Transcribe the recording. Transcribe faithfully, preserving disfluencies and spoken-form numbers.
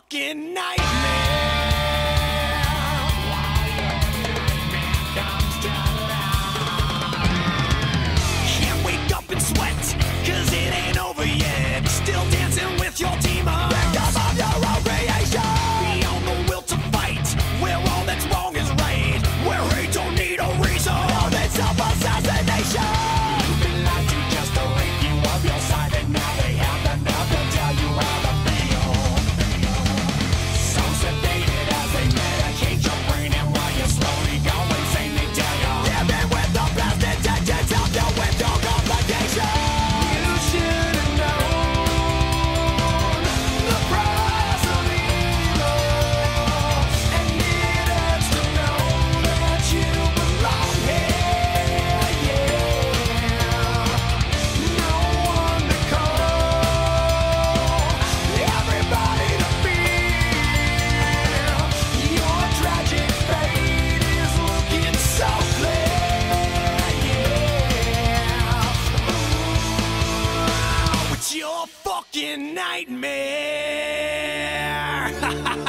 fucking nightmare. Can't wake up and sweat, cause it ain't over yet. Still dancing with your demons, victim of your own creation. Beyond the will to fight, where all that's wrong is right, where hate don't need a reason, all that self-assassination. You've been lied to just to rid you of your side, and now they have the nerve to tell you how to feel. So sedated as they medicate your brain, and while you slowly go insane, they tell you living with the best intentions, help you with your complications. You should have known the price of evil, and it hurts to know that you belong here. Yeah, no one to call, everybody to feel. Your tragic fate is looking so clear. Yeah, ooh, it's your fucking nightmare.